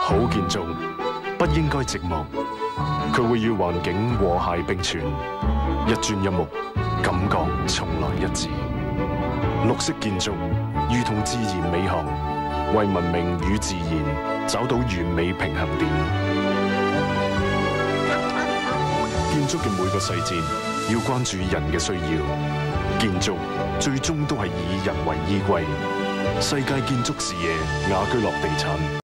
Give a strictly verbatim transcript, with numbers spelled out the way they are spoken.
好建築不應該寂寞，佢會與環境和諧並存。一磚一木，感覺從來一致。綠色建築如同自然美學，為文明與自然找到完美平衡點。建築嘅每個細節要關注人嘅需要，建築最終都係以人為依歸。世界建築視野，雅居樂地產。